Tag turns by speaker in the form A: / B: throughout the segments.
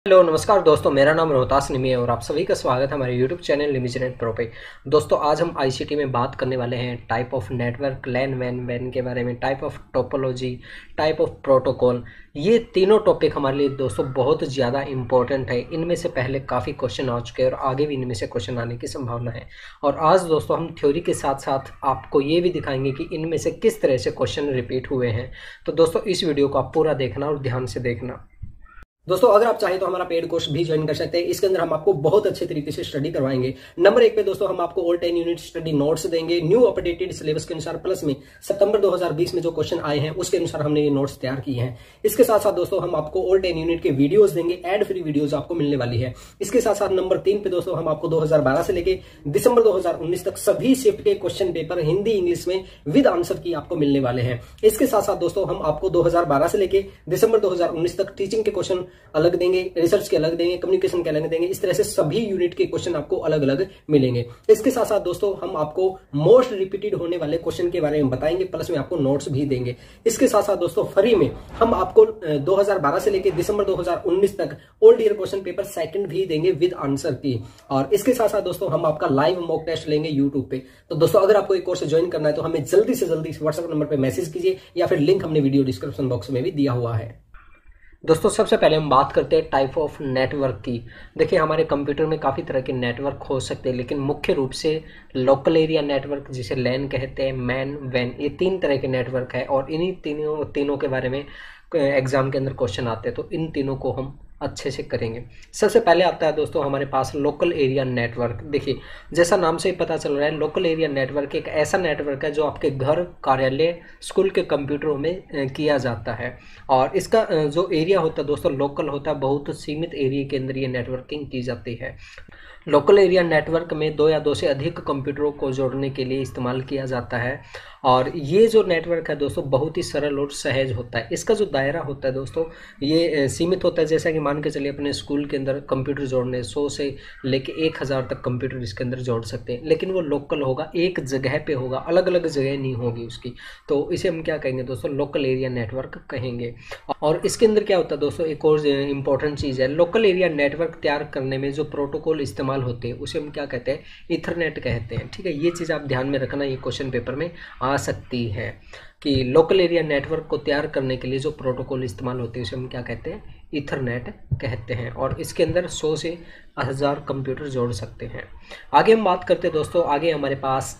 A: Hello नमस्कार दोस्तों, मेरा नाम रोहतास निमी है और आप सभी का स्वागत है हमारे यूट्यूब चैनल लिमिटेड प्रो पे। दोस्तों आज हम आईसीटी में बात करने वाले हैं टाइप ऑफ नेटवर्क, लैन वैन के बारे में, type of topology, type of protocol. ये तीनों टॉपिक हमारे लिए दोस्तों बहुत ज़्यादा इंपॉर्टेंट है। इनमें से पहले काफ़ी क्वेश्चन आ चुके हैं और आगे भी इनमें से क्वेश्चन आने की संभावना है। और आज दोस्तों हम थ्योरी के साथ साथ आपको ये भी दिखाएंगे कि इनमें से किस तरह से क्वेश्चन रिपीट हुए हैं। तो दोस्तों इस वीडियो को आप पूरा देखना और ध्यान से देखना। दोस्तों अगर आप चाहें तो हमारा पेड कोर्स भी ज्वाइन कर सकते हैं। इसके अंदर हम आपको बहुत अच्छे तरीके से स्टडी करवाएंगे। नंबर 1 पे दोस्तों हम आपको ऑल 10 यूनिट स्टडी नोट्स देंगे न्यू अपडेटेड सिलेबस के अनुसार, प्लस में सितंबर 2020 में जो क्वेश्चन आए हैं उसके अनुसार हमने ये नोट्स तैयार किए हैं। इसके साथ साथ दोस्तों हम आपको ऑल 10 यूनिट के वीडियोस देंगे, एड फ्री वीडियोस आपको मिलने वाली है। इसके साथ साथ नंबर 3 पे दोस्तों हम आपको 2012 से लेके दिसंबर 2019 तक सभी शिफ्ट के क्वेश्चन पेपर हिंदी इंग्लिश में विद आंसर की आपको मिलने वाले हैं। इसके साथ साथ दोस्तों हम आपको 2012 से लेके दिसंबर 2019 तक टीचिंग के क्वेश्चन अलग देंगे, रिसर्च के अलग देंगे, कम्युनिकेशन के अलग देंगे। इस तरह से सभी यूनिट के क्वेश्चन आपको अलग अलग मिलेंगे। इसके साथ साथ दोस्तों हम आपको मोस्ट रिपीटेड होने वाले क्वेश्चन के बारे में बताएंगे, प्लस में आपको नोट्स भी देंगे। इसके साथ साथ दोस्तों फ्री में हम आपको 2012 से लेकर दिसंबर 2019 तक old year question paper second भी देंगे विद आंसर की। और इसके साथ साथ दोस्तों हम आपका लाइव मॉक टेस्ट लेंगे यूट्यूब पे। तो दोस्तों अगर आपको एक कोर्स ज्वाइन करना है तो हमें जल्दी से जल्दी व्हाट्सएप नंबर पर मैसेज कीजिए या फिर लिंक हमने वीडियो डिस्क्रिप्शन बॉक्स में भी दिया हुआ है। दोस्तों सबसे पहले हम बात करते हैं टाइप ऑफ नेटवर्क की। देखिए हमारे कंप्यूटर में काफ़ी तरह के नेटवर्क हो सकते हैं, लेकिन मुख्य रूप से लोकल एरिया नेटवर्क जिसे लैन कहते हैं, मैन, वैन, ये 3 तरह के नेटवर्क है। और इन्हीं तीनों के बारे में एग्जाम के अंदर क्वेश्चन आते हैं, तो इन तीनों को हम अच्छे से करेंगे। सबसे पहले आता है दोस्तों हमारे पास लोकल एरिया नेटवर्क। देखिए जैसा नाम से ही पता चल रहा है, लोकल एरिया नेटवर्क एक ऐसा नेटवर्क है जो आपके घर, कार्यालय, स्कूल के कंप्यूटरों में किया जाता है। और इसका जो एरिया होता है दोस्तों लोकल होता है, बहुत सीमित एरिया के अंदर ये नेटवर्किंग की जाती है। लोकल एरिया नेटवर्क में 2 या 2 से अधिक कंप्यूटरों को जोड़ने के लिए इस्तेमाल किया जाता है। और ये जो नेटवर्क है दोस्तों बहुत ही सरल और सहज होता है। इसका जो दायरा होता है दोस्तों ये सीमित होता है। जैसा कि मान के चलिए अपने स्कूल के अंदर कंप्यूटर जोड़ने 100 से लेके 1000 तक कंप्यूटर इसके अंदर जोड़ सकते हैं, लेकिन वो लोकल होगा, एक जगह पे होगा, अलग अलग जगह नहीं होगी उसकी। तो इसे हम क्या कहेंगे दोस्तों, लोकल एरिया नेटवर्क कहेंगे। और इसके अंदर क्या होता है दोस्तों, एक और इम्पोर्टेंट चीज़ है, लोकल एरिया नेटवर्क तैयार करने में जो प्रोटोकॉल इस्तेमाल होते हैं उसे हम क्या कहते हैं, ईथरनेट कहते हैं। ठीक है, ये चीज़ आप ध्यान में रखना, ये क्वेश्चन पेपर में आ सकती है कि लोकल एरिया नेटवर्क को तैयार करने के लिए जो प्रोटोकॉल इस्तेमाल होते हैं उसे हम क्या कहते हैं, ईथरनेट कहते हैं। और इसके अंदर 100 से 1000 कंप्यूटर जोड़ सकते हैं। आगे हम बात करते हैं दोस्तों, आगे हमारे पास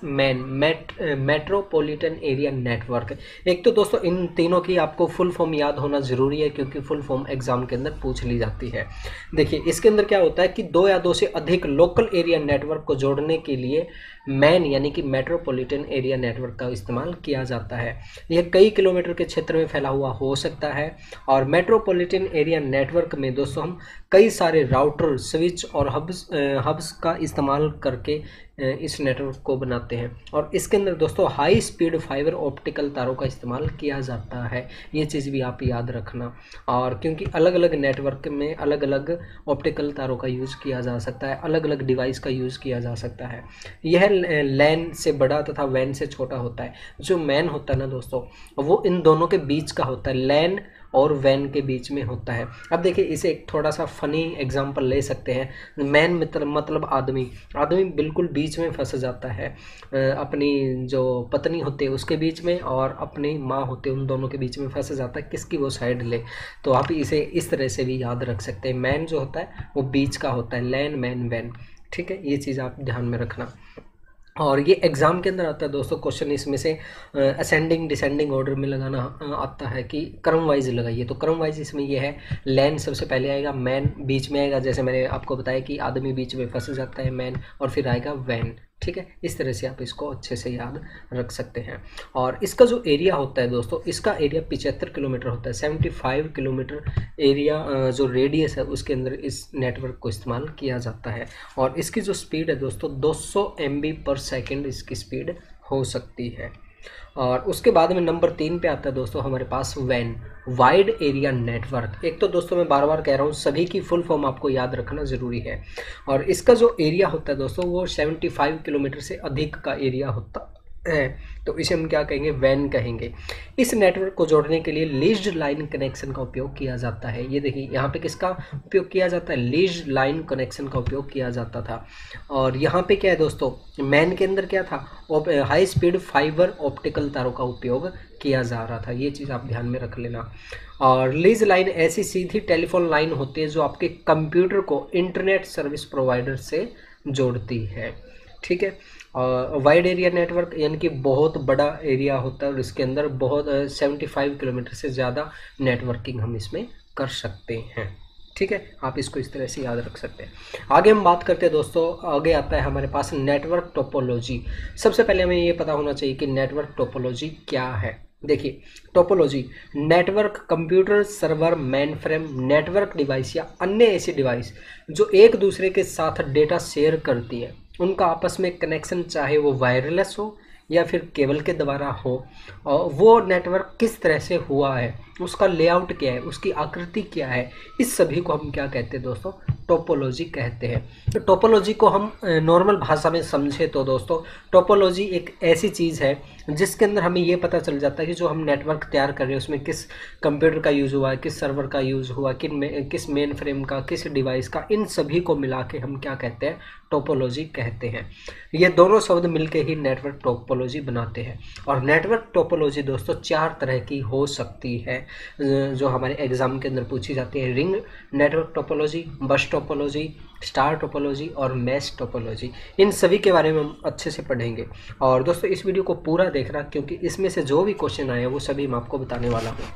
A: मेट्रोपॉलिटन एरिया नेटवर्क। एक तो दोस्तों इन तीनों की आपको फुल फॉर्म याद होना ज़रूरी है, क्योंकि फुल फॉर्म एग्जाम के अंदर पूछ ली जाती है। देखिए इसके अंदर क्या होता है कि 2 या 2 से अधिक लोकल एरिया नेटवर्क को जोड़ने के लिए मैन यानी कि मेट्रोपॉलिटन एरिया नेटवर्क का इस्तेमाल किया जाता है। यह कई किलोमीटर के क्षेत्र में फैला हुआ हो सकता है। और मेट्रोपॉलिटन एरिया नेटवर्क में दोस्तों हम कई सारे राउटर, स्विच और हब्स का इस्तेमाल करके इस नेटवर्क को बनाते हैं। और इसके अंदर दोस्तों हाई स्पीड फाइबर ऑप्टिकल तारों का इस्तेमाल किया जाता है। ये चीज़ भी आप याद रखना। और क्योंकि अलग अलग नेटवर्क में अलग अलग ऑप्टिकल तारों का यूज़ किया जा सकता है, अलग अलग डिवाइस का यूज़ किया जा सकता है। यह लैन से बड़ा तथा वैन से छोटा होता है। जो मैन होता है ना दोस्तों वो इन दोनों के बीच का होता है, लैन और वैन के बीच में होता है। अब देखिए इसे एक थोड़ा सा फनी एग्जांपल ले सकते हैं। मैन मतलब आदमी बिल्कुल बीच में फंस जाता है, अपनी जो पत्नी होती है उसके बीच में और अपनी माँ होती है उन दोनों के बीच में फंस जाता है, किसकी वो साइड ले। तो आप इसे इस तरह से भी याद रख सकते हैं। मैन जो होता है वो बीच का होता है, लैन, मैन, वैन। ठीक है, ये चीज़ आप ध्यान में रखना। और ये एग्ज़ाम के अंदर आता है दोस्तों क्वेश्चन, इसमें से असेंडिंग डिसेंडिंग ऑर्डर में लगाना आता है कि क्रम वाइज लगाइए। तो क्रम वाइज इसमें ये है, लैन सबसे पहले आएगा, मैन बीच में आएगा, जैसे मैंने आपको बताया कि आदमी बीच में फंस जाता है, मैन, और फिर आएगा वैन। ठीक है, इस तरह से आप इसको अच्छे से याद रख सकते हैं। और इसका जो एरिया होता है दोस्तों, इसका एरिया 75 किलोमीटर होता है। 75 किलोमीटर एरिया जो रेडियस है उसके अंदर इस नेटवर्क को इस्तेमाल किया जाता है। और इसकी जो स्पीड है दोस्तों 200 MB/सेकंड इसकी स्पीड हो सकती है। और उसके बाद में नंबर 3 पे आता है दोस्तों हमारे पास वैन, वाइड एरिया नेटवर्क। एक तो दोस्तों मैं बार बार कह रहा हूँ सभी की फुल फॉर्म आपको याद रखना ज़रूरी है। और इसका जो एरिया होता है दोस्तों वो 75 किलोमीटर से अधिक का एरिया होता है, तो इसे हम क्या कहेंगे, वैन कहेंगे। इस नेटवर्क को जोड़ने के लिए लीज्ड लाइन कनेक्शन का उपयोग किया जाता है। ये देखिए यहाँ पे किसका उपयोग किया जाता है, लीज्ड लाइन कनेक्शन का उपयोग किया जाता था। और यहाँ पे क्या है दोस्तों, मैन के अंदर क्या था, हाई स्पीड फाइबर ऑप्टिकल तारों का उपयोग किया जा रहा था। ये चीज़ आप ध्यान में रख लेना। और लीज लाइन ऐसी सीधी टेलीफोन लाइन होती है जो आपके कंप्यूटर को इंटरनेट सर्विस प्रोवाइडर से जोड़ती है, ठीक है। वाइड एरिया नेटवर्क यानी कि बहुत बड़ा एरिया होता है और इसके अंदर बहुत 75 किलोमीटर से ज़्यादा नेटवर्किंग हम इसमें कर सकते हैं, ठीक है। आप इसको इस तरह से याद रख सकते हैं। आगे हम बात करते हैं दोस्तों, आगे आता है हमारे पास नेटवर्क टोपोलॉजी। सबसे पहले हमें ये पता होना चाहिए कि नेटवर्क टोपोलॉजी क्या है। देखिए, topology network computer server mainframe network device या अन्य ऐसी डिवाइस जो एक दूसरे के साथ डेटा शेयर करती है, उनका आपस में कनेक्शन चाहे वो वायरलेस हो या फिर केबल के द्वारा हो, और वो नेटवर्क किस तरह से हुआ है, उसका लेआउट क्या है, उसकी आकृति क्या है, इस सभी को हम क्या कहते हैं दोस्तों, टोपोलॉजी कहते हैं। तो टोपोलॉजी को हम नॉर्मल भाषा में समझे तो दोस्तों, टोपोलॉजी एक ऐसी चीज़ है जिसके अंदर हमें ये पता चल जाता है कि जो हम नेटवर्क तैयार कर रहे हैं उसमें किस कंप्यूटर का यूज़ हुआ है, किस सर्वर का यूज़ हुआ, किस मेन फ्रेम का, किस डिवाइस का, इन सभी को मिला के हम क्या कहते हैं, टोपोलॉजी कहते हैं। ये दोनों शब्द मिलके ही नेटवर्क टोपोलॉजी बनाते हैं। और नेटवर्क टोपोलॉजी दोस्तों 4 तरह की हो सकती है जो हमारे एग्जाम के अंदर पूछी जाती है। Ring network topology, bus topology, star topology और मैश टोपोलॉजी। इन सभी के बारे में हम अच्छे से पढ़ेंगे। और दोस्तों इस वीडियो को पूरा देखना, क्योंकि इसमें से जो भी क्वेश्चन आए हैं वो सभी मैं आपको बताने वाला हूँ।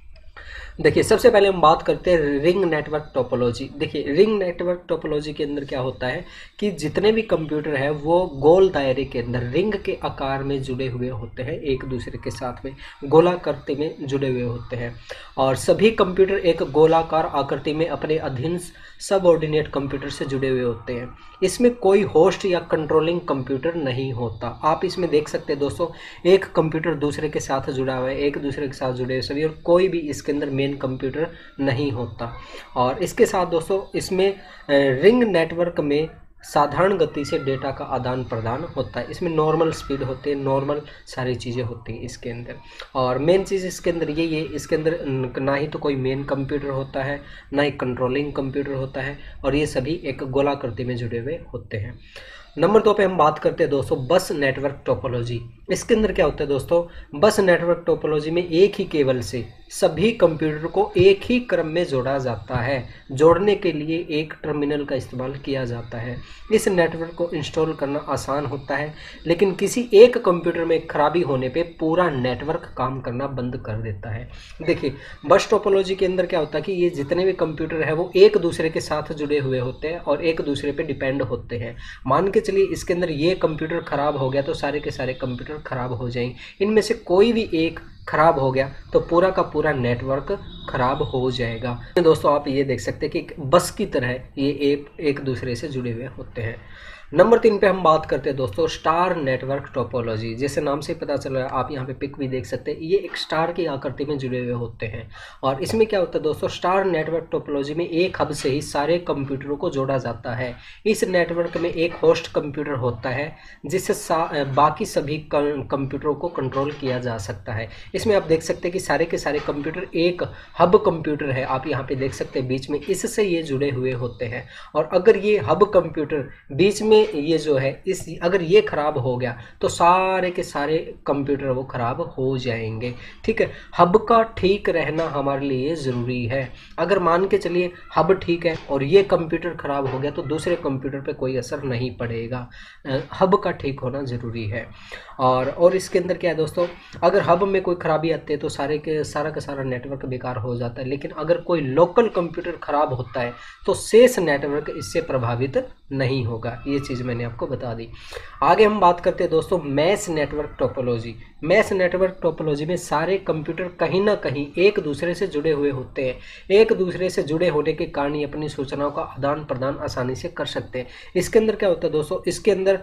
A: देखिए, सबसे पहले हम बात करते हैं रिंग नेटवर्क टोपोलॉजी। देखिए, रिंग नेटवर्क टोपोलॉजी के अंदर क्या होता है कि जितने भी कंप्यूटर हैं वो गोल दायरे के अंदर रिंग के आकार में जुड़े हुए होते हैं, एक दूसरे के साथ में गोलाकृति में जुड़े हुए होते हैं। और सभी कंप्यूटर एक गोलाकार आकृति में अपने अधीन सबऑर्डिनेट कंप्यूटर से जुड़े हुए होते हैं। इसमें कोई होस्ट या कंट्रोलिंग कंप्यूटर नहीं होता। आप इसमें देख सकते हैं दोस्तों, एक कंप्यूटर दूसरे के साथ जुड़ा हुआ है, एक दूसरे के साथ जुड़े हुए सभी, और कोई भी इसके अंदर मेन कंप्यूटर नहीं होता। और इसके साथ दोस्तों इसमें रिंग नेटवर्क में साधारण गति से डेटा का आदान प्रदान होता है। इसमें नॉर्मल स्पीड होती है, नॉर्मल सारी चीज़ें होती हैं इसके अंदर। और मेन चीज़ इसके अंदर ये इसके अंदर ना ही तो कोई मेन कंप्यूटर होता है, ना ही कंट्रोलिंग कंप्यूटर होता है, और ये सभी एक गोलाकृति में जुड़े हुए होते हैं। नंबर 2 पे हम बात करते हैं दोस्तों बस नेटवर्क टोपोलॉजी। इसके अंदर क्या होता है दोस्तों, बस नेटवर्क टोपोलॉजी में एक ही केबल से सभी कंप्यूटर को एक ही क्रम में जोड़ा जाता है। जोड़ने के लिए एक टर्मिनल का इस्तेमाल किया जाता है। इस नेटवर्क को इंस्टॉल करना आसान होता है, लेकिन किसी एक कंप्यूटर में खराबी होने पे पूरा नेटवर्क काम करना बंद कर देता है। देखिए, बस टोपोलॉजी के अंदर क्या होता है कि ये जितने भी कंप्यूटर है वो एक दूसरे के साथ जुड़े हुए होते हैं और एक दूसरे पे डिपेंड होते हैं। मान के चलिए इसके अंदर ये कंप्यूटर खराब हो गया तो सारे के सारे कंप्यूटर खराब हो जाएंगे। इनमें से कोई भी एक खराब हो गया तो पूरा का पूरा नेटवर्क खराब हो जाएगा। दोस्तों आप ये देख सकते हैं कि बस की तरह ये एक दूसरे से जुड़े हुए होते हैं। नंबर 3 पे हम बात करते हैं दोस्तों स्टार नेटवर्क टोपोलॉजी। जैसे नाम से पता चल रहा है, आप यहाँ पे पिक भी देख सकते हैं, ये एक स्टार की आकृति में जुड़े हुए होते हैं। और इसमें क्या होता है दोस्तों, स्टार नेटवर्क टोपोलॉजी में एक हब से ही सारे कंप्यूटरों को जोड़ा जाता है। इस नेटवर्क में एक होस्ट कंप्यूटर होता है जिससे बाकी सभी कंप्यूटरों को कंट्रोल किया जा सकता है। इसमें आप देख सकते हैं कि सारे के सारे कंप्यूटर एक हब कंप्यूटर है, आप यहाँ पे देख सकते हैं बीच में, इससे ये जुड़े हुए होते हैं। और अगर ये हब कंप्यूटर बीच में ये जो है अगर ये खराब हो गया तो सारे के सारे कंप्यूटर वो खराब हो जाएंगे। ठीक है, हब का ठीक रहना हमारे लिए ज़रूरी है। अगर मान के चलिए हब ठीक है और ये कंप्यूटर खराब हो गया तो दूसरे कंप्यूटर पे कोई असर नहीं पड़ेगा। हब का ठीक होना ज़रूरी है। और इसके अंदर क्या है दोस्तों, अगर हब में कोई खराबी आती है तो सारा का सारा नेटवर्क बेकार हो जाता है। लेकिन अगर कोई लोकल कंप्यूटर खराब होता है तो शेष नेटवर्क इससे प्रभावित नहीं होगा। ये चीज़ मैंने आपको बता दी। आगे हम बात करते हैं दोस्तों mesh network topology. Mesh network topology में सारे कंप्यूटर कहीं ना कहीं एक दूसरे से जुड़े हुए होते हैं। एक दूसरे से जुड़े होने के कारण ये अपनी सूचनाओं का आदान प्रदान आसानी से कर सकते हैं। इसके अंदर क्या होता है दोस्तों, इसके अंदर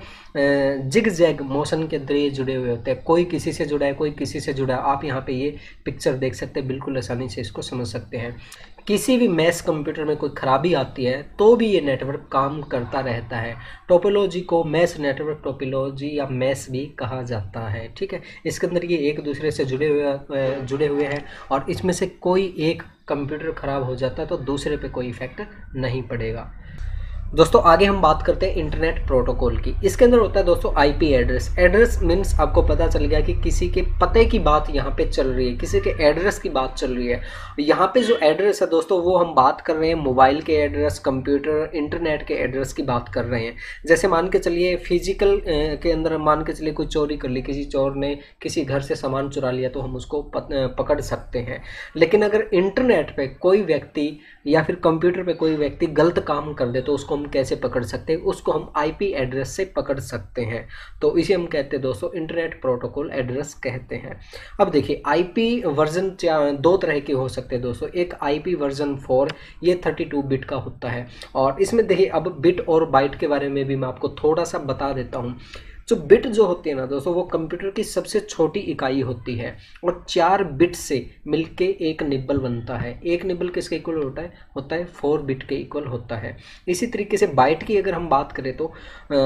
A: जिग जैग मोशन के अंदर ये जुड़े हुए होते हैं। कोई किसी से जुड़ा है, कोई किसी से जुड़ा है। आप यहाँ पे ये पिक्चर देख सकते हैं, बिल्कुल आसानी से इसको समझ सकते हैं। किसी भी मैस कंप्यूटर में कोई खराबी आती है तो भी ये नेटवर्क काम करता रहता है। टोपोलॉजी को मैस नेटवर्क टोपोलॉजी या मैस भी कहा जाता है। ठीक है, इसके अंदर ये एक दूसरे से जुड़े हुए हैं और इसमें से कोई एक कंप्यूटर ख़राब हो जाता है तो दूसरे पे कोई इफेक्ट नहीं पड़ेगा। दोस्तों आगे हम बात करते हैं इंटरनेट प्रोटोकॉल की। इसके अंदर होता है दोस्तों आईपी एड्रेस। एड्रेस मीन्स आपको पता चल गया कि किसी के पते की बात यहाँ पे चल रही है, किसी के एड्रेस की बात चल रही है। यहाँ पे जो एड्रेस है दोस्तों वो हम बात कर रहे हैं मोबाइल के एड्रेस, कंप्यूटर, इंटरनेट के एड्रेस की बात कर रहे हैं। जैसे मान के चलिए फिजिकल के अंदर मान के चलिए कोई चोरी कर ली, किसी चोर ने किसी घर से सामान चुरा लिया तो हम उसको पकड़ सकते हैं। लेकिन अगर इंटरनेट पे कोई व्यक्ति या फिर कंप्यूटर पे कोई व्यक्ति गलत काम कर दे तो उसको हम कैसे पकड़ सकते हैं? उसको हम आईपी एड्रेस से पकड़ सकते हैं। तो इसे हम कहते हैं दोस्तों इंटरनेट प्रोटोकॉल एड्रेस कहते हैं। अब देखिए आईपी वर्जन दो तरह के हो सकते हैं दोस्तों। एक आईपी वर्जन 4, ये 32 बिट का होता है। और इसमें देखिए अब बिट और बाइट के बारे में भी मैं आपको थोड़ा सा बता देता हूँ। जो बिट जो होती है ना दोस्तों वो कंप्यूटर की सबसे छोटी इकाई होती है और 4 बिट से मिलके एक निब्बल बनता है। एक निब्बल किसके इक्वल होता है 4 बिट के इक्वल होता है। इसी तरीके से बाइट की अगर हम बात करें तो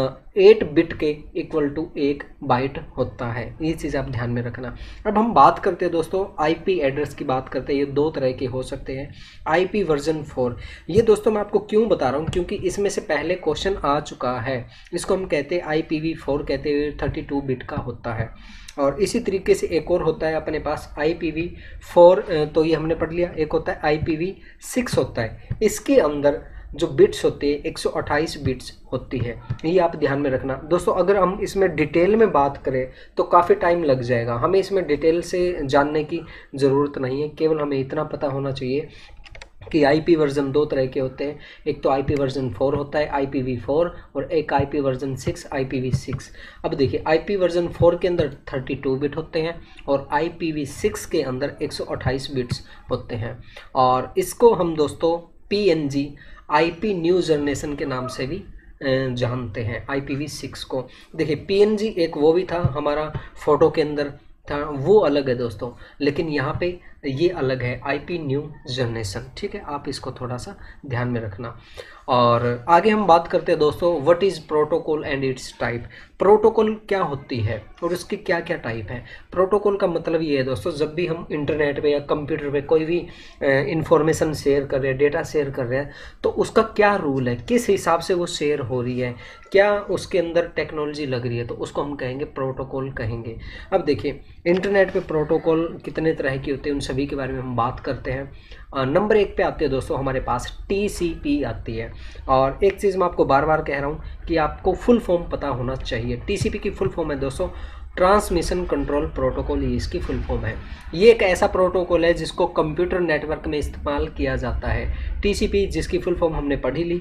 A: 8 बिट के इक्वल टू 1 बाइट होता है। ये चीज़ आप ध्यान में रखना। अब हम बात करते हैं दोस्तों आईपी एड्रेस की बात करते हैं। ये दो तरह के हो सकते हैं। आईपी वर्जन 4, ये दोस्तों मैं आपको क्यों बता रहा हूँ क्योंकि इसमें से पहले क्वेश्चन आ चुका है। इसको हम कहते हैं IPv4 कहते हुए 32 बिट का होता है। और इसी तरीके से एक और होता है अपने पास IPv4, तो ये हमने पढ़ लिया। एक होता है IPv6 होता है। इसके अंदर जो बिट्स होते हैं 128 बिट्स होती है। ये आप ध्यान में रखना दोस्तों। अगर हम इसमें डिटेल में बात करें तो काफ़ी टाइम लग जाएगा। हमें इसमें डिटेल से जानने की ज़रूरत नहीं है, केवल हमें इतना पता होना चाहिए कि आईपी वर्जन दो तरह के होते हैं। एक तो आईपी वर्जन 4 होता है IPv4 और एक आईपी वर्जन 6 IPv6। अब देखिए आईपी वर्जन 4 के अंदर 32 बिट होते हैं और IPv6 के अंदर 128 बिट्स होते हैं। और इसको हम दोस्तों PNG IP न्यू जनरेशन के नाम से भी जानते हैं IPv6 को। देखिए PNG एक वो भी था हमारा फोटो के अंदर था, वो अलग है दोस्तों, लेकिन यहाँ पे ये अलग है IP न्यू जनरेशन। ठीक है, आप इसको थोड़ा सा ध्यान में रखना। और आगे हम बात करते हैं दोस्तों what is protocol and its type. Protocol क्या होती है और उसके क्या क्या टाइप है। प्रोटोकॉल का मतलब ये है दोस्तों जब भी हम इंटरनेट पे या कंप्यूटर पे कोई भी इंफॉर्मेशन शेयर कर रहे हैं, डेटा शेयर कर रहे हैं, तो उसका क्या रूल है, किस हिसाब से वो शेयर हो रही है, क्या उसके अंदर टेक्नोलॉजी लग रही है, तो उसको हम कहेंगे प्रोटोकॉल कहेंगे। अब देखिए इंटरनेट पे प्रोटोकॉल कितने तरह की होते हैं उन सभी के बारे में हम बात करते हैं। नंबर 1 पे आते हैं दोस्तों हमारे पास TCP आती है। और एक चीज़ मैं आपको बार बार कह रहा हूँ कि आपको फुल फॉर्म पता होना चाहिए। TCP की फुल फॉर्म है दोस्तों ट्रांसमिशन कंट्रोल प्रोटोकॉल, ये इसकी फुल फॉर्म है। ये एक ऐसा प्रोटोकॉल है जिसको कंप्यूटर नेटवर्क में इस्तेमाल किया जाता है। TCP जिसकी फुल फॉर्म हमने पढ़ी ली।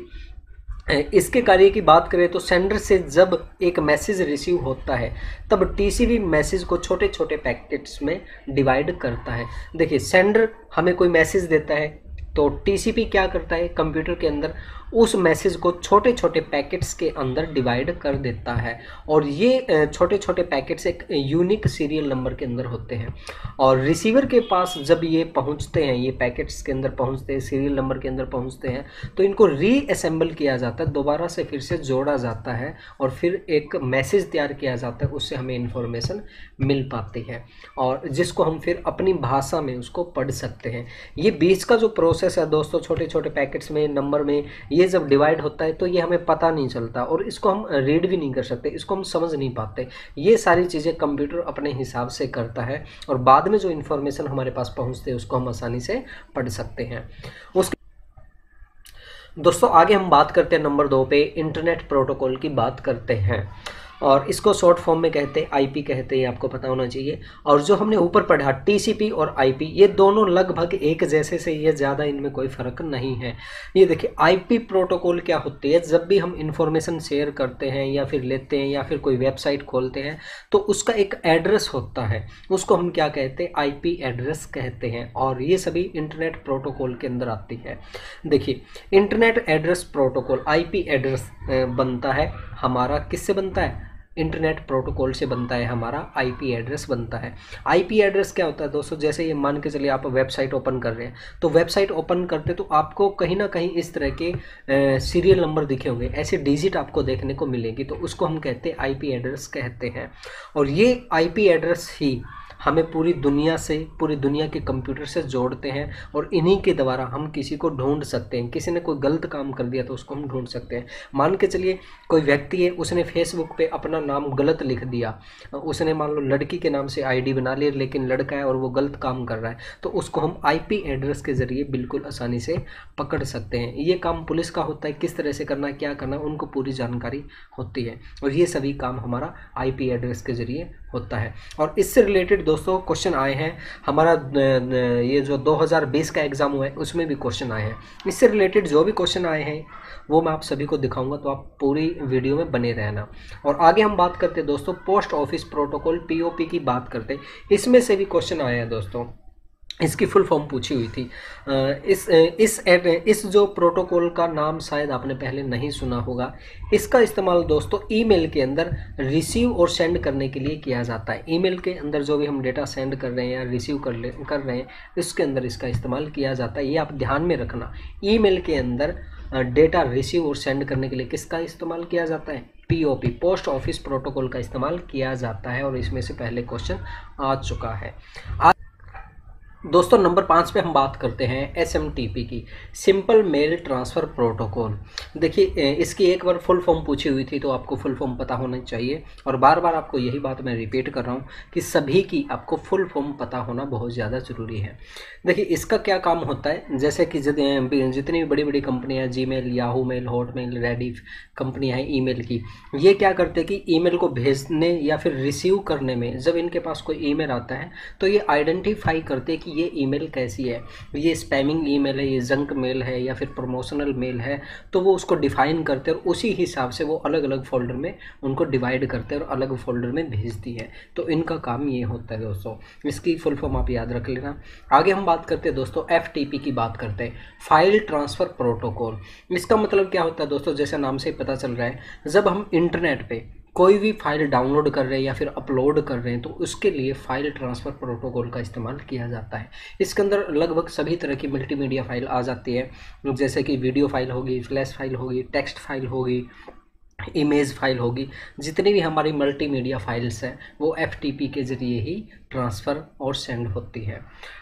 A: इसके कार्य की बात करें तो सेंडर से जब एक मैसेज रिसीव होता है तब TCP मैसेज को छोटे छोटे पैकेट्स में डिवाइड करता है। देखिए सेंडर हमें कोई मैसेज देता है तो TCP क्या करता है कंप्यूटर के अंदर उस मैसेज को छोटे छोटे पैकेट्स के अंदर डिवाइड कर देता है। और ये छोटे छोटे पैकेट्स एक यूनिक सीरियल नंबर के अंदर होते हैं। और रिसीवर के पास जब ये पहुंचते हैं, ये पैकेट्स के अंदर पहुंचते हैं, सीरियल नंबर के अंदर पहुंचते हैं, तो इनको रीअसेंबल किया जाता है, दोबारा से फिर से जोड़ा जाता है और फिर एक मैसेज तैयार किया जाता है। उससे हमें इन्फॉर्मेशन मिल पाती है और जिसको हम फिर अपनी भाषा में उसको पढ़ सकते हैं। ये बीच का जो प्रोसेस है दोस्तों छोटे छोटे पैकेट्स में नंबर में ये जब डिवाइड होता है तो ये हमें पता नहीं चलता और इसको हम रीड भी नहीं कर सकते, इसको हम समझ नहीं पाते। ये सारी चीज़ें कंप्यूटर अपने हिसाब से करता है और बाद में जो इन्फॉर्मेशन हमारे पास पहुंचते हैं उसको हम आसानी से पढ़ सकते हैं। उसके दोस्तों आगे हम बात करते हैं नंबर 2 पे इंटरनेट प्रोटोकॉल की बात करते हैं और इसको शॉर्ट फॉर्म में कहते हैं IP कहते हैं, आपको पता होना चाहिए। और जो हमने ऊपर पढ़ा TCP और IP ये दोनों लगभग एक जैसे से, ये ज़्यादा इनमें कोई फ़र्क नहीं है। ये देखिए IP प्रोटोकॉल क्या होती है, जब भी हम इंफॉर्मेशन शेयर करते हैं या फिर लेते हैं या फिर कोई वेबसाइट खोलते हैं तो उसका एक एड्रेस होता है, उसको हम क्या कहते हैं IP एड्रेस कहते हैं। और ये सभी इंटरनेट प्रोटोकॉल के अंदर आती है। देखिए internet address protocol IP address बनता है हमारा, किससे बनता है इंटरनेट प्रोटोकॉल से बनता है, हमारा आईपी एड्रेस बनता है। आईपी एड्रेस क्या होता है दोस्तों, जैसे ये मान के चलिए आप वेबसाइट ओपन कर रहे हैं, तो वेबसाइट ओपन करते तो आपको कहीं ना कहीं इस तरह के सीरियल नंबर दिखे होंगे, ऐसे डिजिट आपको देखने को मिलेगी, तो उसको हम कहते हैं आईपी एड्रेस कहते हैं। और ये आईपी एड्रेस ही हमें पूरी दुनिया से, पूरी दुनिया के कंप्यूटर से जोड़ते हैं, और इन्हीं के द्वारा हम किसी को ढूंढ सकते हैं। किसी ने कोई गलत काम कर दिया तो उसको हम ढूंढ सकते हैं। मान के चलिए कोई व्यक्ति है, उसने फेसबुक पे अपना नाम गलत लिख दिया, उसने मान लो लड़की के नाम से आईडी बना ली, लेकिन लड़का है और वो गलत काम कर रहा है, तो उसको हम आईपी एड्रेस के ज़रिए बिल्कुल आसानी से पकड़ सकते हैं। ये काम पुलिस का होता है, किस तरह से करना है, क्या करना है, उनको पूरी जानकारी होती है, और ये सभी काम हमारा आईपी एड्रेस के ज़रिए होता है। और इससे रिलेटेड दोस्तों क्वेश्चन आए हैं, हमारा ये जो 2020 का एग्ज़ाम हुआ है उसमें भी क्वेश्चन आए हैं। इससे रिलेटेड जो भी क्वेश्चन आए हैं वो मैं आप सभी को दिखाऊंगा, तो आप पूरी वीडियो में बने रहना। और आगे हम बात करते हैं दोस्तों पोस्ट ऑफिस प्रोटोकॉल पीओपी की बात करते हैं। इसमें से भी क्वेश्चन आए हैं दोस्तों, इसकी फुल फॉर्म पूछी हुई थी। इस जो प्रोटोकॉल का नाम शायद आपने पहले नहीं सुना होगा। इसका इस्तेमाल दोस्तों ईमेल के अंदर रिसीव और सेंड करने के लिए किया जाता है। ईमेल के अंदर जो भी हम डेटा सेंड कर रहे हैं या रिसीव कर रहे हैं, इसके अंदर इसका इस्तेमाल किया जाता है। ये आप ध्यान में रखना, ईमेल के अंदर डेटा रिसीव और सेंड करने के लिए किसका इस्तेमाल किया जाता है, पीओपी, पोस्ट ऑफिस प्रोटोकॉल का इस्तेमाल किया जाता है। और इसमें से पहले क्वेश्चन आ चुका है। दोस्तों नंबर 5 पे हम बात करते हैं एसएमटीपी की, सिंपल मेल ट्रांसफ़र प्रोटोकॉल। देखिए इसकी एक बार फुल फॉर्म पूछी हुई थी, तो आपको फुल फॉर्म पता होना चाहिए, और बार बार आपको यही बात मैं रिपीट कर रहा हूँ कि सभी की आपको फुल फॉर्म पता होना बहुत ज़्यादा ज़रूरी है। देखिए इसका क्या काम होता है, जैसे कि जितनी भी बड़ी बड़ी कंपनियाँ, Gmail, Yahoo mail, Hotmail, Rediff कंपनियाँ हैं ईमेल की, ये क्या करते हैं कि ईमेल को भेजने या फिर रिसीव करने में जब इनके पास कोई ईमेल आता है तो ये आइडेंटिफाई करते हैं कि ये ईमेल कैसी है, ये स्पैमिंग ईमेल है, ये जंक मेल है या फिर प्रमोशनल मेल है, तो वो उसको डिफाइन करते हैं और उसी हिसाब से वो अलग अलग फोल्डर में उनको डिवाइड करते हैं और अलग फोल्डर में भेजती है। तो इनका काम ये होता है दोस्तों, इसकी फुल फॉर्म आप याद रख लेना। आगे हम बात करते हैं दोस्तों एफटीपी की बात करते हैं, फाइल ट्रांसफ़र प्रोटोकॉल। इसका मतलब क्या होता है दोस्तों, जैसे नाम से पता चल रहा है, जब हम इंटरनेट पे कोई भी फाइल डाउनलोड कर रहे हैं या फिर अपलोड कर रहे हैं तो उसके लिए फ़ाइल ट्रांसफ़र प्रोटोकॉल का इस्तेमाल किया जाता है। इसके अंदर लगभग सभी तरह की मल्टीमीडिया फ़ाइल आ जाती है, जैसे कि वीडियो फाइल होगी, फ्लैश फाइल होगी, टेक्स्ट फाइल होगी, इमेज फाइल होगी। जितनी भी हमारी मल्टीमीडिया फाइल्स हैं वो एफटीपी के ज़रिए ही ट्रांसफ़र और सेंड होती है।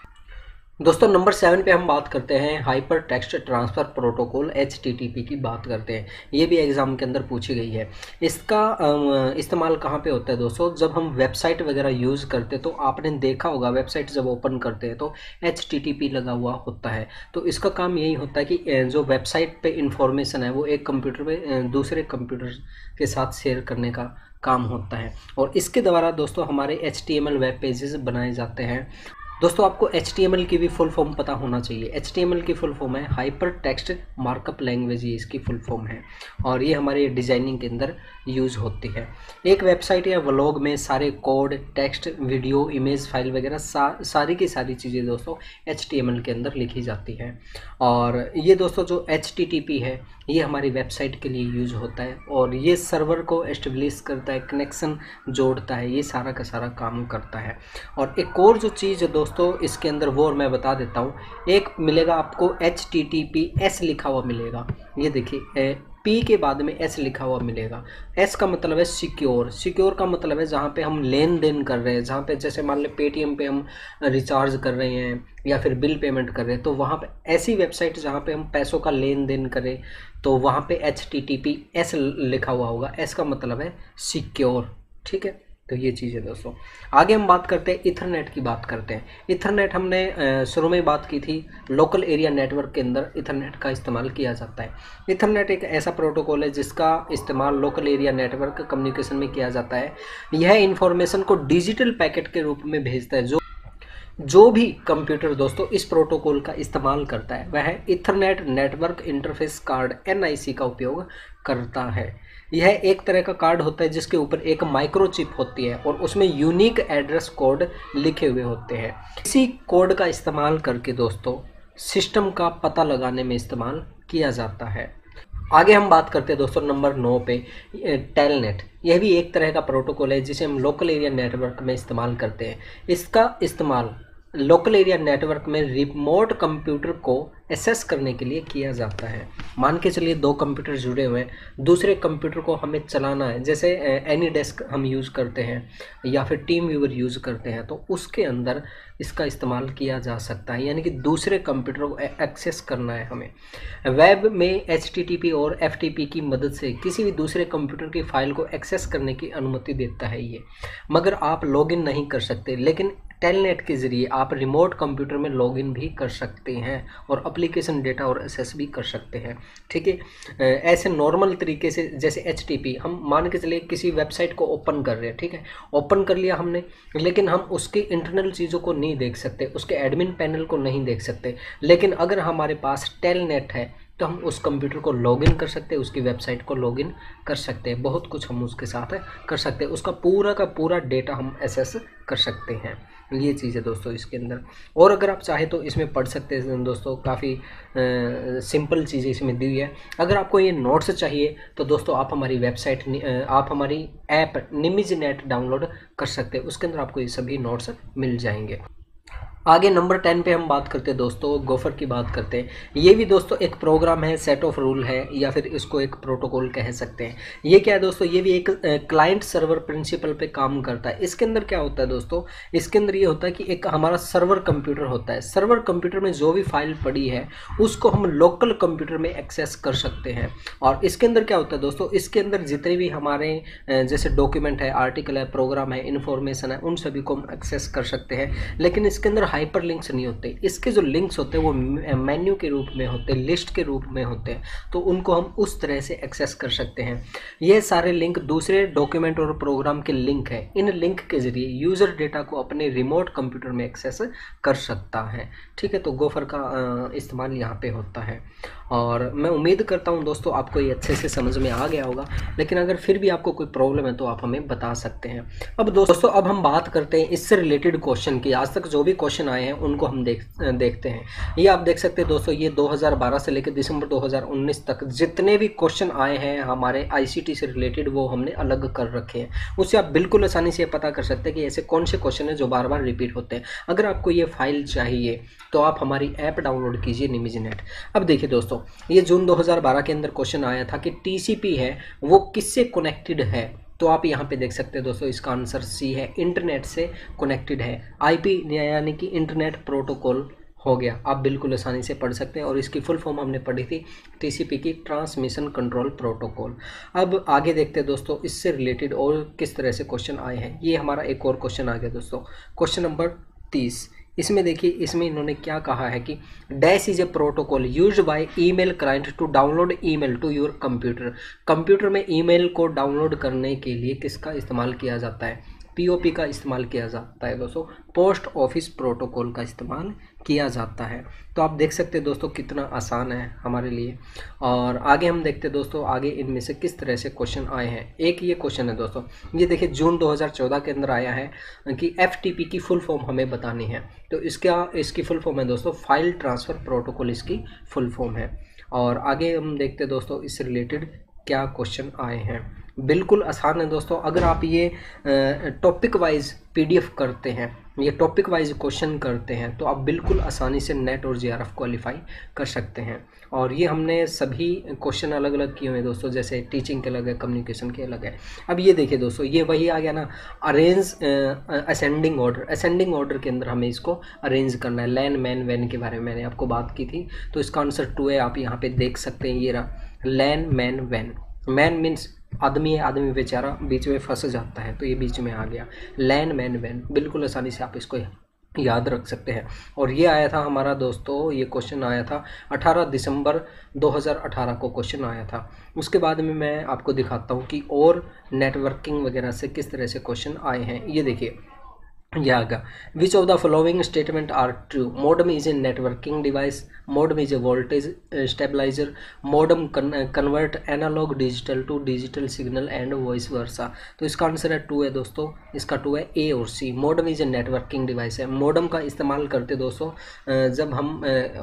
A: दोस्तों नंबर 7 पे हम बात करते हैं hyper text transfer protocol HTTP की बात करते हैं। ये भी एग्ज़ाम के अंदर पूछी गई है। इसका इस्तेमाल कहाँ पे होता है दोस्तों, जब हम वेबसाइट वगैरह यूज़ करते हैं तो आपने देखा होगा वेबसाइट जब ओपन करते हैं तो एचटीटीपी लगा हुआ होता है। तो इसका काम यही होता है कि जो वेबसाइट पे इंफॉर्मेशन है वो एक कंप्यूटर में दूसरे कंप्यूटर के साथ शेयर करने का काम होता है, और इसके द्वारा दोस्तों हमारे HTML वेब पेजेस बनाए जाते हैं। दोस्तों आपको HTML की भी फुल फॉर्म पता होना चाहिए। HTML की फुल फॉर्म है हाइपर टेक्स्ट मार्कअप लैंग्वेज, ये इसकी फुल फॉर्म है, और ये हमारे डिज़ाइनिंग के अंदर यूज़ होती है। एक वेबसाइट या व्लॉग में सारे code, text, video, image file वगैरह सारी की सारी चीज़ें दोस्तों HTML के अंदर लिखी जाती हैं। और ये दोस्तों जो HTTP है ये हमारी वेबसाइट के लिए यूज़ होता है, और ये सर्वर को एस्टेब्लिश करता है, कनेक्शन जोड़ता है, ये सारा का सारा काम करता है। और एक और जो चीज़ है दोस्तों इसके अंदर वो और मैं बता देता हूँ, एक मिलेगा आपको HTTPS लिखा हुआ मिलेगा। ये देखिए P के बाद में S लिखा हुआ मिलेगा। S का मतलब है सिक्योर। सिक्योर का मतलब है जहाँ पे हम लेन देन कर रहे हैं, जहाँ पे जैसे मान लें पेटीएम पे हम रिचार्ज कर रहे हैं या फिर बिल पेमेंट कर रहे हैं, तो वहाँ पे ऐसी वेबसाइट जहाँ पे हम पैसों का लेन देन करें तो वहाँ पे HTTPS लिखा हुआ होगा। S का मतलब है सिक्योर, ठीक है। तो ये चीज़ है दोस्तों। आगे हम बात करते हैं इथरनेट की बात करते हैं। इथरनेट हमने शुरू में बात की थी, लोकल एरिया नेटवर्क के अंदर इथरनेट का इस्तेमाल किया जाता है। इथरनेट एक ऐसा प्रोटोकॉल है जिसका इस्तेमाल लोकल एरिया नेटवर्क कम्युनिकेशन में किया जाता है। यह इंफॉर्मेशन को डिजिटल पैकेट के रूप में भेजता है। जो भी कंप्यूटर दोस्तों इस प्रोटोकॉल का इस्तेमाल करता है वह ethernet network interface card NIC का उपयोग करता है। यह एक तरह का कार्ड होता है जिसके ऊपर एक माइक्रोचिप होती है और उसमें यूनिक एड्रेस कोड लिखे हुए होते हैं। इसी कोड का इस्तेमाल करके दोस्तों सिस्टम का पता लगाने में इस्तेमाल किया जाता है। आगे हम बात करते हैं दोस्तों नंबर 9 पे, टेलनेट। यह भी एक तरह का प्रोटोकॉल है जिसे हम लोकल एरिया नेटवर्क में इस्तेमाल करते हैं। इसका इस्तेमाल लोकल एरिया नेटवर्क में रिमोट कंप्यूटर को एक्सेस करने के लिए किया जाता है। मान के चलिए दो कंप्यूटर जुड़े हुए हैं, दूसरे कंप्यूटर को हमें चलाना है, जैसे एनी डेस्क हम यूज़ करते हैं या फिर टीम व्यूअर यूज़ करते हैं, तो उसके अंदर इसका इस्तेमाल किया जा सकता है, यानी कि दूसरे कंप्यूटर को एक्सेस करना है हमें। वेब में HTTP और FTP की मदद से किसी भी दूसरे कंप्यूटर की फाइल को एक्सेस करने की अनुमति देता है ये, मगर आप लॉगिन नहीं कर सकते। लेकिन टेलनेट के ज़रिए आप रिमोट कंप्यूटर में लॉगिन भी कर सकते हैं और एप्लीकेशन डेटा और एक्सेस भी कर सकते हैं। ठीक है, ऐसे नॉर्मल तरीके से जैसे HTTP हम मान के चलिए किसी वेबसाइट को ओपन कर रहे हैं, ठीक है, ओपन कर लिया हमने, लेकिन हम उसकी इंटरनल चीज़ों को नहीं देख सकते, उसके एडमिन पैनल को नहीं देख सकते। लेकिन अगर हमारे पास टेलनेट है तो हम उस कंप्यूटर को लॉगिन कर सकते हैं, उसकी वेबसाइट को लॉगिन कर सकते हैं, बहुत कुछ हम उसके साथ कर सकते हैं, उसका पूरा का पूरा डेटा हम एक्सेस कर सकते हैं। ये चीज़ है दोस्तों इसके अंदर। और अगर आप चाहे तो इसमें पढ़ सकते हैं दोस्तों, काफ़ी सिंपल चीज़ें इसमें दी हुई है। अगर आपको ये नोट्स चाहिए तो दोस्तों आप हमारी वेबसाइट आप हमारी ऐप निमिज़नेट डाउनलोड कर सकते हैं, उसके अंदर आपको ये सभी नोट्स मिल जाएंगे। आगे नंबर 10 पे हम बात करते हैं दोस्तों, गोफर की बात करते हैं। ये भी दोस्तों एक प्रोग्राम है, सेट ऑफ रूल है, या फिर इसको एक प्रोटोकॉल कह सकते हैं। ये क्या है दोस्तों, ये भी एक क्लाइंट सर्वर प्रिंसिपल पे काम करता है। इसके अंदर क्या होता है दोस्तों, इसके अंदर ये होता है कि एक हमारा सर्वर कंप्यूटर होता है, सर्वर कंप्यूटर में जो भी फाइल पड़ी है उसको हम लोकल कंप्यूटर में एक्सेस कर सकते हैं। और इसके अंदर क्या होता है दोस्तों, इसके अंदर जितने भी हमारे जैसे डॉक्यूमेंट है, आर्टिकल है, प्रोग्राम है, इन्फॉर्मेशन है, उन सभी को हम एक्सेस कर सकते हैं। लेकिन इसके अंदर हाइपर लिंक्स नहीं होते, इसके जो लिंक्स होते हैं वो मेन्यू के रूप में होते हैं, लिस्ट के रूप में होते हैं, तो उनको हम उस तरह से एक्सेस कर सकते हैं। ये सारे लिंक दूसरे डॉक्यूमेंट और प्रोग्राम के लिंक है, इन लिंक के जरिए यूज़र डेटा को अपने रिमोट कंप्यूटर में एक्सेस कर सकता है। ठीक है, तो गोफर का इस्तेमाल यहाँ पे होता है। और मैं उम्मीद करता हूँ दोस्तों आपको ये अच्छे से समझ में आ गया होगा, लेकिन अगर फिर भी आपको कोई प्रॉब्लम है तो आप हमें बता सकते हैं। अब दोस्तों अब हम बात करते हैं इससे रिलेटेड क्वेश्चन की। आज तक जो भी क्वेश्चन आए हैं उनको हम देखते हैं। ये आप देख सकते हैं दोस्तों, ये 2012 से लेकर दिसंबर 2019 तक जितने भी क्वेश्चन आए हैं हमारे ICT से रिलेटेड वो हमने अलग कर रखे हैं। उससे आप बिल्कुल आसानी से पता कर सकते हैं कि ऐसे कौन से क्वेश्चन है जो बार बार रिपीट होते हैं। अगर आपको ये फाइल चाहिए तो आप हमारी ऐप डाउनलोड कीजिए निमिज़नेट। अब देखिए दोस्तों, ये जून 2012 के अंदर क्वेश्चन आया था कि TCP है वो किससे कनेक्टेड है, तो आप यहाँ पे देख सकते हैं दोस्तों, इसका आंसर C है, इंटरनेट से कनेक्टेड है। IP यानी कि इंटरनेट प्रोटोकॉल हो गया, आप बिल्कुल आसानी से पढ़ सकते हैं। और इसकी फुल फॉर्म हमने पढ़ी थी TCP की, ट्रांसमिशन कंट्रोल प्रोटोकॉल। अब आगे देखते हैं दोस्तों इससे रिलेटेड और किस तरह से क्वेश्चन आए हैं। ये हमारा एक और क्वेश्चन आ गया दोस्तों, क्वेश्चन नंबर 30। इसमें देखिए, इसमें इन्होंने क्या कहा है कि dash is a protocol used by email client to download email to your computer. Computer में ईमेल को डाउनलोड करने के लिए किसका इस्तेमाल किया जाता है, POP का इस्तेमाल किया जाता है दोस्तों, पोस्ट ऑफिस प्रोटोकॉल का इस्तेमाल किया जाता है। तो आप देख सकते हैं दोस्तों कितना आसान है हमारे लिए। और आगे हम देखते हैं दोस्तों आगे इनमें से किस तरह से क्वेश्चन आए हैं। एक ये क्वेश्चन है दोस्तों, ये देखिए जून 2014 के अंदर आया है कि FTP की फुल फॉर्म हमें बतानी है। तो इसकी फुल फॉर्म है दोस्तों फाइल ट्रांसफ़र प्रोटोकॉल, इसकी फुल फॉर्म है। और आगे हम देखते हैं दोस्तों इससे रिलेटेड क्या क्वेश्चन आए हैं। बिल्कुल आसान है दोस्तों, अगर आप ये टॉपिक वाइज PDF करते हैं, ये टॉपिक वाइज क्वेश्चन करते हैं, तो आप बिल्कुल आसानी से नेट और JRF क्वालिफाई कर सकते हैं। और ये हमने सभी क्वेश्चन अलग अलग किए हुए हैं दोस्तों, जैसे टीचिंग के अलग है, कम्युनिकेशन के अलग है। अब ये देखिए दोस्तों, ये वही आ गया ना, arrange ascending order. Ascending order के अंदर हमें इसको अरेंज करना है। लैन मैन वैन के बारे में मैंने आपको बात की थी, तो इसका आंसर 2 है, आप यहाँ पे देख सकते हैं। ये रहा लैन मैन वैन। मैन मीन्स आदमी है, आदमी बेचारा बीच में फंस जाता है, तो ये बीच में आ गया लैन मैन वैन। बिल्कुल आसानी से आप इसको याद रख सकते हैं। और ये आया था हमारा दोस्तों, ये क्वेश्चन आया था 18 दिसंबर 2018 को क्वेश्चन आया था। उसके बाद में मैं आपको दिखाता हूँ कि और नेटवर्किंग वगैरह से किस तरह से क्वेश्चन आए हैं। ये देखिए, ये आ गया। Which of the following statement are true? Modem is a networking device, modem is a voltage stabiliser, modem convert analogue digital to digital signal and vice versa. तो इसका आंसर है टू है दोस्तों, इसका टू है ए और C. Modem is a networking device है। Modem का इस्तेमाल करते दोस्तों जब हम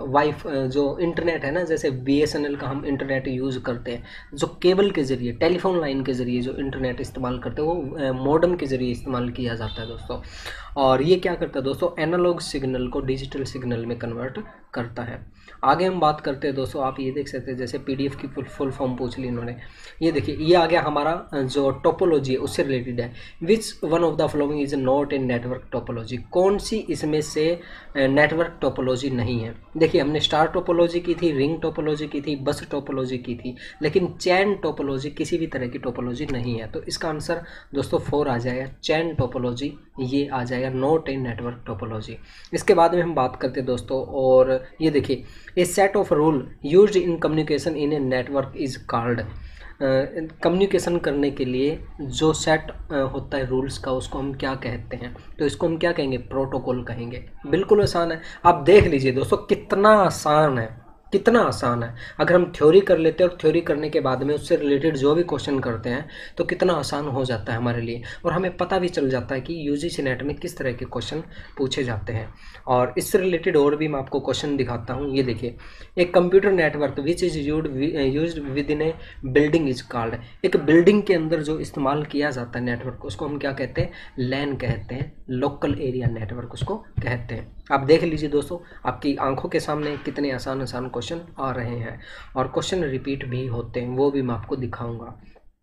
A: जो इंटरनेट है ना, जैसे BSNL का हम इंटरनेट यूज़ करते हैं, जो केबल के ज़रिए टेलीफोन लाइन के ज़रिए जो इंटरनेट इस्तेमाल करते हैं वो मॉडम के ज़रिए इस्तेमाल किया जाता है दोस्तों। और ये क्या करता है दोस्तों? एनालॉग सिग्नल को डिजिटल सिग्नल में कन्वर्ट करता है। आगे हम बात करते हैं दोस्तों, आप ये देख सकते हैं जैसे PDF की फुल फॉर्म पूछ ली इन्होंने। ये देखिए, ये आ गया हमारा जो टोपोलॉजी है उससे रिलेटेड है। Which one of the following is not in network topology? कौन सी इसमें से नेटवर्क टोपोलॉजी नहीं है? देखिए, हमने स्टार टोपोलॉजी की थी, रिंग टोपोलॉजी की थी, बस टोपोलॉजी की थी, लेकिन चैन टोपोलॉजी किसी भी तरह की टोपोलॉजी नहीं है। तो इसका आंसर दोस्तों 4 आ जाएगा, चैन टोपोलॉजी ये आ जाएगा, नॉट इन नेटवर्क टोपोलॉजी। इसके बाद में हम बात करते हैं दोस्तों, और ये देखिए, a set of rule used in communication in a network is called. Communication करने के लिए जो सेट होता है रूल्स का, उसको हम क्या कहते हैं? तो इसको हम क्या कहेंगे? प्रोटोकॉल कहेंगे। बिल्कुल आसान है, आप देख लीजिए दोस्तों कितना आसान है, कितना आसान है। अगर हम थ्योरी कर लेते हैं और थ्योरी करने के बाद में उससे रिलेटेड जो भी क्वेश्चन करते हैं तो कितना आसान हो जाता है हमारे लिए, और हमें पता भी चल जाता है कि UGC नेट में किस तरह के क्वेश्चन पूछे जाते हैं। और इससे रिलेटेड और भी मैं आपको क्वेश्चन दिखाता हूँ। ये देखिए, एक computer network which is used within a building is called. एक बिल्डिंग के अंदर जो इस्तेमाल किया जाता है नेटवर्क, उसको हम क्या कहते हैं? LAN कहते हैं, लोकल एरिया नेटवर्क उसको कहते हैं। आप देख लीजिए दोस्तों, आपकी आंखों के सामने कितने आसान आसान क्वेश्चन आ रहे हैं, और क्वेश्चन रिपीट भी होते हैं, वो भी मैं आपको दिखाऊंगा।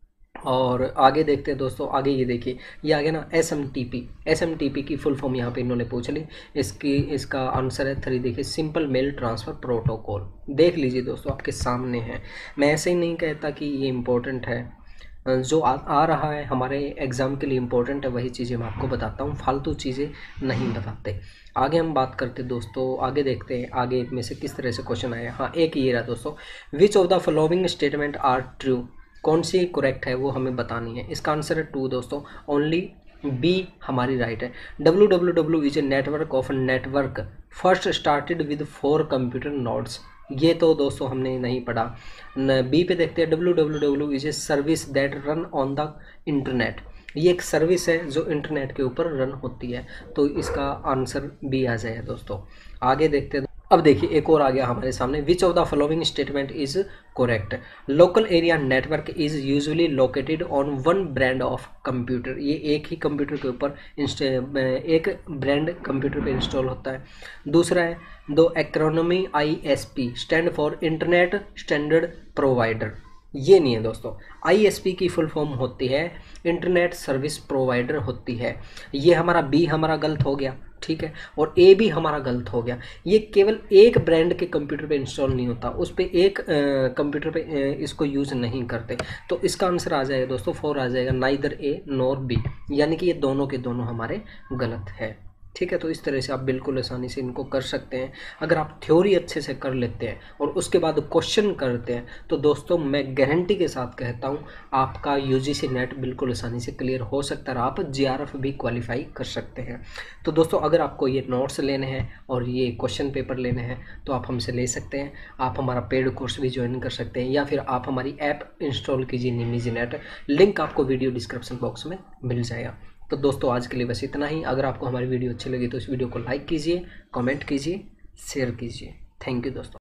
A: और आगे देखते हैं दोस्तों, आगे ये देखिए, ये आ गया ना SMTP। SMTP की फुल फॉर्म यहाँ पे इन्होंने पूछ ली, इसका आंसर है 3। देखिए, सिंपल मेल ट्रांसफ़र प्रोटोकॉल। देख लीजिए दोस्तों, आपके सामने है। मैं ऐसे ही नहीं कहता कि ये इम्पोर्टेंट है, जो आ रहा है हमारे एग्ज़ाम के लिए इम्पोर्टेंट है वही चीज़ें मैं आपको बताता हूँ, फालतू चीज़ें नहीं बताते। आगे हम बात करते दोस्तों, आगे देखते हैं आगे में से किस तरह से क्वेश्चन आया। हाँ, एक ये रहा दोस्तों, which of the following statement are true? कौन सी करेक्ट है वो हमें बतानी है। इसका आंसर है 2 दोस्तों, ओनली B हमारी राइट है। www is a network of network first started with 4 computer nodes. ये तो दोस्तों हमने नहीं पढ़ा। B पे देखते हैं, www is a service that run on the internet. ये एक सर्विस है जो इंटरनेट के ऊपर रन होती है, तो इसका आंसर B आ जाएगा दोस्तों। आगे देखते हैं, अब देखिए एक और आ गया हमारे सामने, which of the following statement is correct? Local area network is usually located on one brand of computer. ये एक ही कंप्यूटर के ऊपर एक ब्रांड कंप्यूटर पे इंस्टॉल होता है। दूसरा है, दो acronym ISP stand for internet standard provider. ये नहीं है दोस्तों, ISP की फुल फॉर्म होती है इंटरनेट सर्विस प्रोवाइडर होती है। ये हमारा B हमारा गलत हो गया, ठीक है, और A भी हमारा गलत हो गया। ये केवल एक ब्रांड के कंप्यूटर पे इंस्टॉल नहीं होता, उस पे एक कंप्यूटर पे इसको यूज़ नहीं करते। तो इसका आंसर आ जाएगा दोस्तों 4 आ जाएगा, नाइदर A नॉर B, यानी कि ये दोनों के दोनों हमारे गलत है। ठीक है, तो इस तरह से आप बिल्कुल आसानी से इनको कर सकते हैं। अगर आप थ्योरी अच्छे से कर लेते हैं और उसके बाद क्वेश्चन करते हैं तो दोस्तों मैं गारंटी के साथ कहता हूं आपका UGC नेट बिल्कुल आसानी से क्लियर हो सकता है, आप GRF भी क्वालिफाई कर सकते हैं। तो दोस्तों अगर आपको ये नोट्स लेने हैं और ये क्वेश्चन पेपर लेने हैं तो आप हमसे ले सकते हैं। आप हमारा पेड कोर्स भी ज्वाइन कर सकते हैं, या फिर आप हमारी ऐप इंस्टॉल कीजिए निमिज़ नेट, लिंक आपको वीडियो डिस्क्रिप्शन बॉक्स में मिल जाएगा। तो दोस्तों आज के लिए बस इतना ही। अगर आपको हमारी वीडियो अच्छी लगी तो इस वीडियो को लाइक कीजिए, कमेंट कीजिए, शेयर कीजिए। थैंक यू दोस्तों।